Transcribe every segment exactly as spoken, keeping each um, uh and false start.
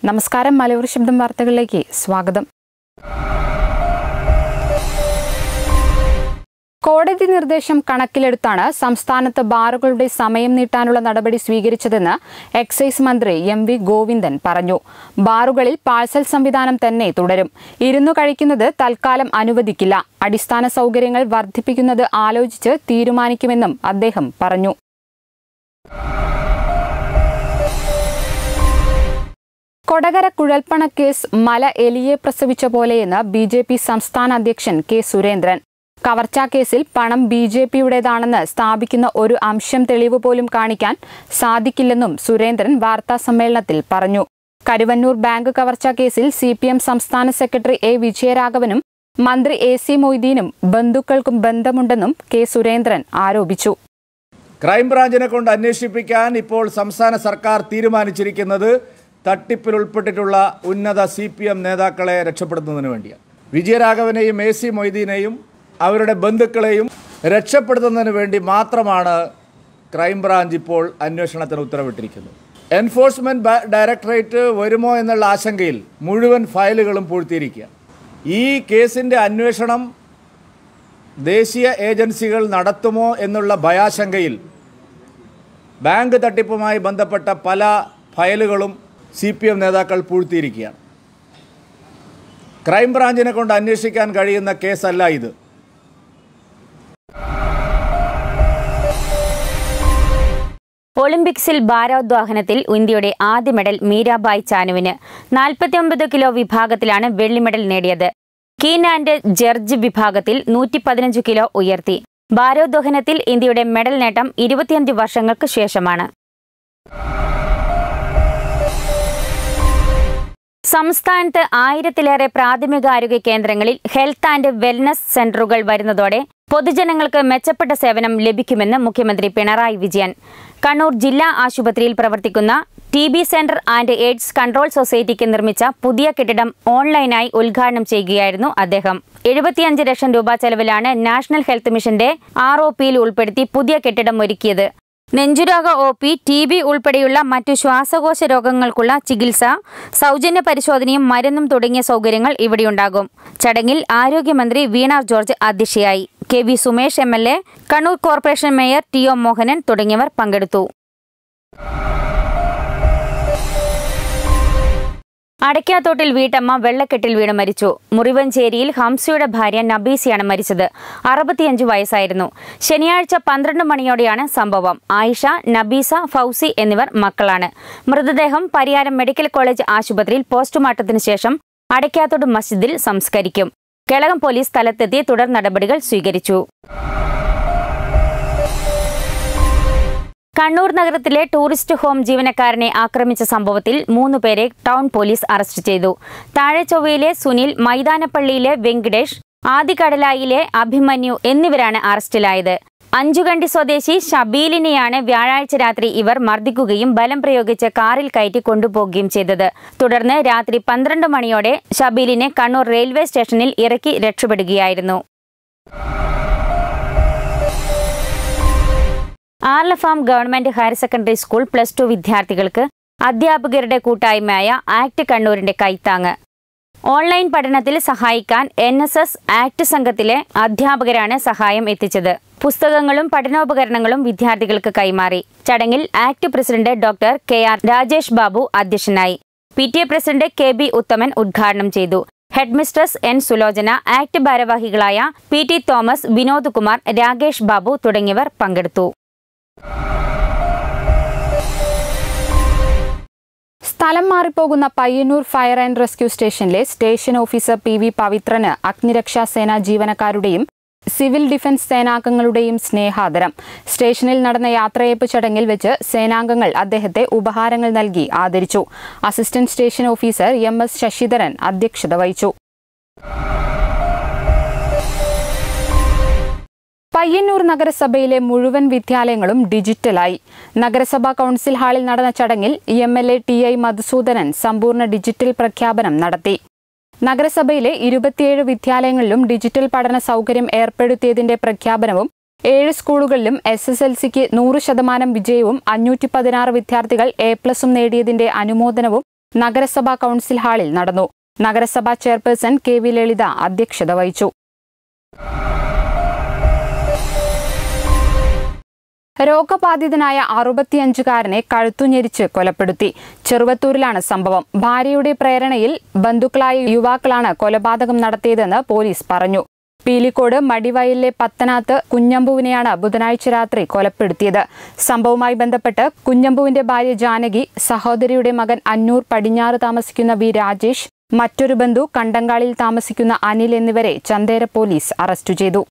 നമസ്കാരം, മലയോര ശബ്ദം വാർത്തകളിലേക്ക് സ്വാഗതം. കോടതി നിർദ്ദേശം കണക്കിലെടുത്താണ് സംസ്ഥാനത്ത് ബാറുകളുടെ സമയം നീട്ടാനുള്ള നടപടി സ്വീകരിച്ചതെന്ന് എക്സൈസ് മന്ത്രി എം വി ഗോവിന്ദൻ പറഞ്ഞു. ബാറുകളിൽ പാഴ്സൽ സംവിധാനം തന്നെ തുടരും. ഇരുന്നു കഴിക്കുന്നത് തൽക്കാലം അനുവദിക്കില്ല. അടിസ്ഥാന സൗകര്യങ്ങൾ വർദ്ധിപ്പിക്കുന്നത് ആലോചിച്ച് തീരുമാനിക്കുമെന്നും അദ്ദേഹം പറഞ്ഞു. കൊടകര കുഴൽപ്പണ കേസ് മല എലിയെ പ്രസവിച്ച പോലെയെന്ന് ബി ജെ പി സംസ്ഥാന അധ്യക്ഷൻ കെ സുരേന്ദ്രൻ. കവർച്ചാ കേസിൽ പണം ബി ജെ പിയുടേതാണെന്ന് സ്ഥാപിക്കുന്ന ഒരു അംശം തെളിവ് പോലും കാണിക്കാൻ സാധിക്കില്ലെന്നും സുരേന്ദ്രൻ വാർത്താസമ്മേളനത്തിൽ പറഞ്ഞു. കരുവന്നൂർ ബാങ്ക് കവർച്ചാ കേസിൽ സി പി എം സംസ്ഥാന സെക്രട്ടറി എ വിജയരാഘവനും മന്ത്രി എ സി മൊയ്തീനും ബന്ധുക്കൾക്കും ബന്ധമുണ്ടെന്നും കെ സുരേന്ദ്രൻ ആരോപിച്ചു. ക്രൈംബ്രാഞ്ചിനെ കൊണ്ട് അന്വേഷിപ്പിക്കാൻ ഇപ്പോൾ സംസ്ഥാന സർക്കാർ തീരുമാനിച്ചിരിക്കുന്നത് തട്ടിപ്പിൽ ഉൾപ്പെട്ടിട്ടുള്ള ഉന്നത സി പി എം നേതാക്കളെ രക്ഷപ്പെടുത്തുന്നതിന് വേണ്ടിയാണ്. വിജയരാഘവനെയും എ സി മൊയ്തീനെയും അവരുടെ ബന്ധുക്കളെയും രക്ഷപ്പെടുത്തുന്നതിന് വേണ്ടി മാത്രമാണ് ക്രൈംബ്രാഞ്ച് ഇപ്പോൾ അന്വേഷണത്തിന് ഉത്തരവിട്ടിരിക്കുന്നത്. എൻഫോഴ്സ്മെൻറ്റ് ഡയറക്ടറേറ്റ് വരുമോ എന്നുള്ള ആശങ്കയിൽ മുഴുവൻ ഫയലുകളും പൂഴ്ത്തിയിരിക്കുക. ഈ കേസിൻ്റെ അന്വേഷണം ദേശീയ ഏജൻസികൾ നടത്തുമോ എന്നുള്ള ഭയാശങ്കയിൽ ബാങ്ക് തട്ടിപ്പുമായി ബന്ധപ്പെട്ട പല ഫയലുകളും സി പി എം നേതാക്കൾ പൂഴ്ത്തിയിരിക്കുകയാണ്. ക്രൈംബ്രാഞ്ചിനെ കൊണ്ട് അന്വേഷിക്കാൻ കഴിയുന്ന കേസല്ല ഇത്. ഒളിമ്പിക്സിൽ ഭാരോദ്വഹനത്തിൽ ഇന്ത്യയുടെ ആദ്യ മെഡൽ മീരാബായ് ചാനുവിന്. നാൽപ്പത്തിയൊമ്പത് കിലോ വിഭാഗത്തിലാണ് വെള്ളി മെഡൽ നേടിയത്. കീൻ ആൻഡ് ജർജ് വിഭാഗത്തിൽ നൂറ്റി പതിനഞ്ച് കിലോ ഉയർത്തി. ഭാരോദ്വഹനത്തിൽ ഇന്ത്യയുടെ മെഡൽ നേട്ടം ഇരുപത്തിയഞ്ച് വർഷങ്ങൾക്ക് ശേഷമാണ്. സംസ്ഥാനത്ത് ആയിരത്തിലേറെ പ്രാഥമികാരോഗ്യ കേന്ദ്രങ്ങളിൽ ഹെൽത്ത് ആൻഡ് വെൽനസ് സെന്ററുകൾ വരുന്നതോടെ പൊതുജനങ്ങൾക്ക് മെച്ചപ്പെട്ട സേവനം ലഭിക്കുമെന്ന് മുഖ്യമന്ത്രി പിണറായി വിജയൻ. കണ്ണൂർ ജില്ലാ ആശുപത്രിയിൽ പ്രവർത്തിക്കുന്ന T B centre and AIDS control സൊസൈറ്റിക്ക് നിർമ്മിച്ച പുതിയ കെട്ടിടം ഓൺലൈനായി ഉദ്ഘാടനം ചെയ്യുകയായിരുന്നു അദ്ദേഹം. എഴുപത്തിയഞ്ച് ലക്ഷം രൂപ ചെലവിലാണ് നാഷണൽ ഹെൽത്ത് മിഷന്റെ ആർ ഒ പിയിൽ ഉൾപ്പെടുത്തി പുതിയ കെട്ടിടം ഒരുക്കിയത്. നെഞ്ചുരോഗ ഒ പി, ടി ബി ഉൾപ്പെടെയുള്ള മറ്റു ശ്വാസകോശ രോഗങ്ങൾക്കുള്ള ചികിത്സ, സൗജന്യ പരിശോധനയും മരുന്നും തുടങ്ങിയ സൗകര്യങ്ങൾ ഇവിടെയുണ്ടാകും. ചടങ്ങിൽ ആരോഗ്യമന്ത്രി വീണ ജോർജ് അധ്യക്ഷയായി. K V Sumesh M L A, Kannur corporation mayor T O Mohanan തുടങ്ങിയവർ പങ്കെടുത്തു. അടയ്ക്കാത്തോട്ടിൽ വീട്ടമ്മ വെള്ളക്കെട്ടിൽ വീണ് മരിച്ചു. മുറിവഞ്ചേരിയിൽ ഹംസയുടെ ഭാര്യ നബീസയാണ് മരിച്ചത്. അറുപത്തിയഞ്ച് വയസ്സായിരുന്നു. ശനിയാഴ്ച പന്ത്രണ്ട് മണിയോടെയാണ് സംഭവം. ആയിഷ, നബീസ, ഫൗസി എന്നിവർ മക്കളാണ്. മൃതദേഹം പരിയാരം മെഡിക്കൽ കോളേജ് ആശുപത്രിയിൽ പോസ്റ്റ്മോർട്ടത്തിന് ശേഷം അടയ്ക്കാത്തോട് മസ്ജിദിൽ സംസ്കരിക്കും. കേളകം പോലീസ് സ്ഥലത്തെത്തി തുടർ നടപടികൾ സ്വീകരിച്ചു. കണ്ണൂർ നഗരത്തിലെ ടൂറിസ്റ്റ് ഹോം ജീവനക്കാരനെ ആക്രമിച്ച സംഭവത്തിൽ മൂന്ന് പേരെ ടൗൺ പോലീസ് അറസ്റ്റ് ചെയ്തു. താഴെച്ചൊവ്വയിലെ സുനിൽ, മൈതാനപ്പള്ളിയിലെ വെങ്കടേഷ്, ആദികടലായിലെ അഭിമന്യു എന്നിവരാണ് അറസ്റ്റിലായത്. അഞ്ചുകണ്ടി സ്വദേശി ഷബീലിനെയാണ് വ്യാഴാഴ്ച രാത്രി ഇവർ മർദ്ദിക്കുകയും ബലം പ്രയോഗിച്ച് കാറിൽ കയറ്റി കൊണ്ടുപോകുകയും ചെയ്തത്. തുടർന്ന് രാത്രി പന്ത്രണ്ട് മണിയോടെ ഷബീലിനെ കണ്ണൂർ റെയിൽവേ സ്റ്റേഷനിൽ ഇറക്കി രക്ഷപ്പെടുകയായിരുന്നു. ആർലഫാം government higher secondary school plus two വിദ്യാർത്ഥികൾക്ക് അധ്യാപകരുടെ കൂട്ടായ്മയായ ആക്ട് കണ്ണൂരിന്റെ കൈത്താങ്ങ്. ഓൺലൈൻ പഠനത്തിൽ സഹായിക്കാൻ എൻ എസ് എസ് ആക്ട് സംഘത്തിലെ അധ്യാപകരാണ് സഹായം എത്തിച്ചത്. പുസ്തകങ്ങളും പഠനോപകരണങ്ങളും വിദ്യാർത്ഥികൾക്ക് കൈമാറി. ചടങ്ങിൽ ACT president doctor K R Rajesh Babu അധ്യക്ഷനായി. P T A president K B Uthaman ഉദ്ഘാടനം ചെയ്തു. Head mistress N Sulochana, ACT ഭാരവാഹികളായ P T Thomas, Vinod Kumar, Rakesh Babu തുടങ്ങിയവർ പങ്കെടുത്തു. സ്ഥലം മാറിപ്പോകുന്ന പയ്യന്നൂർ ഫയർ ആൻഡ് റെസ്ക്യൂ സ്റ്റേഷനിലെ സ്റ്റേഷൻ ഓഫീസർ പി വി പവിത്രന് അഗ്നിരക്ഷാ സേനാ ജീവനക്കാരുടെയും സിവിൽ ഡിഫൻസ് സേനാംഗങ്ങളുടെയും സ്നേഹാദരം. സ്റ്റേഷനിൽ നടന്ന യാത്രയയപ്പ് ചടങ്ങിൽ വെച്ച് സേനാംഗങ്ങൾ അദ്ദേഹത്തെ ഉപഹാരങ്ങൾ നൽകി ആദരിച്ചു. Assistant station officer M S Sasidharan അധ്യക്ഷത വഹിച്ചു. പയ്യന്നൂർ നഗരസഭയിലെ മുഴുവൻ വിദ്യാലയങ്ങളും ഡിജിറ്റലായി. നഗരസഭാ കൗൺസിൽ ഹാളിൽ നടന്ന ചടങ്ങിൽ M L A T I Madhusoodanan സമ്പൂർണ്ണ ഡിജിറ്റൽ പ്രഖ്യാപനം നടത്തി. നഗരസഭയിലെ ഇരുപത്തിയേഴ് വിദ്യാലയങ്ങളിലും ഡിജിറ്റൽ പഠന സൗകര്യം ഏർപ്പെടുത്തിയതിന്റെ പ്രഖ്യാപനവും ഏഴ് സ്കൂളുകളിലും എസ് എസ് എൽ സിക്ക് നൂറ് ശതമാനം വിജയവും അഞ്ഞൂറ്റി പതിനാറ് വിദ്യാർത്ഥികൾ എ പ്ലസും നേടിയതിന്റെ അനുമോദനവും നഗരസഭാ കൗൺസിൽ ഹാളിൽ നടന്നു. നഗരസഭാ ചെയർപേഴ്സൺ കെ വി ലളിത അധ്യക്ഷത വഹിച്ചു. രോഗബാധിതനായ അറുപത്തിയഞ്ചുകാരനെ കഴുത്തുഞെരിച്ച് കൊലപ്പെടുത്തി. ചെറുവത്തൂരിലാണ് സംഭവം. ഭാര്യയുടെ പ്രേരണയിൽ ബന്ധുക്കളായ യുവാക്കളാണ് കൊലപാതകം നടത്തിയതെന്ന് പോലീസ് പറഞ്ഞു. പീലിക്കോട് മടിവയലിലെ പത്തനാത്ത് കുഞ്ഞമ്പുവിനെയാണ് ബുധനാഴ്ച രാത്രി കൊലപ്പെടുത്തിയത്. സംഭവവുമായി ബന്ധപ്പെട്ട് കുഞ്ഞമ്പുവിന്റെ ഭാര്യ ജാനകി, സഹോദരിയുടെ മകൻ അന്നൂർ പടിഞ്ഞാറ് താമസിക്കുന്ന വി രാജേഷ്, മറ്റൊരു ബന്ധു കണ്ടങ്കാളിൽ താമസിക്കുന്ന അനിൽ എന്നിവരെ ചന്തേര പോലീസ് അറസ്റ്റ് ചെയ്തു.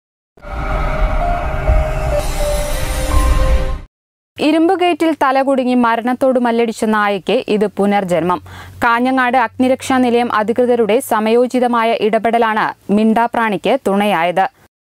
ഇരുമ്പുഗേറ്റിൽ തലകുടുങ്ങി മരണത്തോട് മല്ലടിച്ച നായയ്ക്ക് ഇത് പുനർജന്മം. കാഞ്ഞങ്ങാട് അഗ്നിരക്ഷാ നിലയം അധികൃതരുടെ സമയോചിതമായ ഇടപെടലാണ് മിണ്ടാപ്രാണിക്ക് തുണയായത്.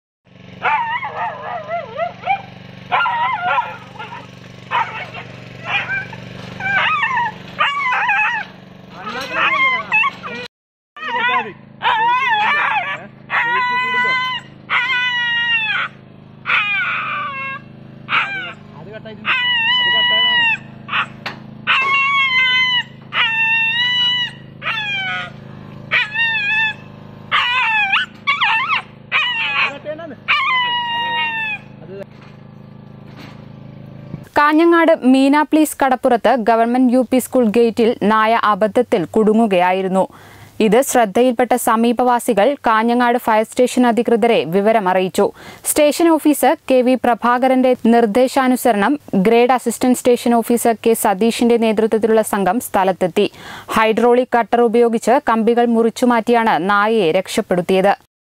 കാഞ്ഞങ്ങാട് മീന പ്ലീസ് കടപ്പുറത്ത് ഗവൺമെന്റ് യു പി സ്കൂൾ ഗേറ്റിൽ നായ അബദ്ധത്തിൽ കുടുങ്ങുകയായിരുന്നു. ഇത് ശ്രദ്ധയിൽപ്പെട്ട സമീപവാസികൾ കാഞ്ഞങ്ങാട് ഫയർ സ്റ്റേഷൻ അധികൃതരെ വിവരമറിയിച്ചു. സ്റ്റേഷൻ ഓഫീസർ കെ വി പ്രഭാകരന്റെ നിർദ്ദേശാനുസരണം grade assistant station officer K സതീഷിന്റെ നേതൃത്വത്തിലുള്ള സംഘം സ്ഥലത്തെത്തി. ഹൈഡ്രോളിക് കട്ടർ ഉപയോഗിച്ച് കമ്പികൾ മുറിച്ചുമാറ്റിയാണ് നായയെ രക്ഷപ്പെടുത്തിയത്.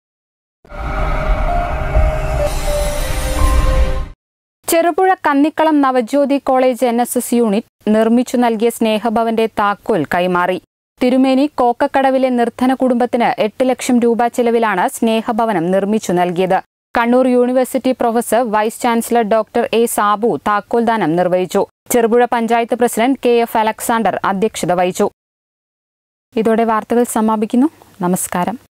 Cherupuzha Kannikkalam Navajyothi college N S S unit നിർമ്മിച്ചു നൽകിയ സ്നേഹഭവന്റെ താക്കോൽ കൈമാറി. തിരുമേനി കോക്കക്കടവിലെ നിർധന കുടുംബത്തിന് എട്ട് ലക്ഷം രൂപ ചെലവിലാണ് സ്നേഹഭവനം നിർമ്മിച്ചു നൽകിയത്. Kannur university professor vice chancellor doctor A Sabu താക്കോൽദാനം നിർവഹിച്ചു. Cherupuzha panchayat president K F Alexander അധ്യക്ഷത വഹിച്ചു. ഇതോടെ വാർത്തകൾ സമാപിക്കുന്നു. നമസ്കാരം.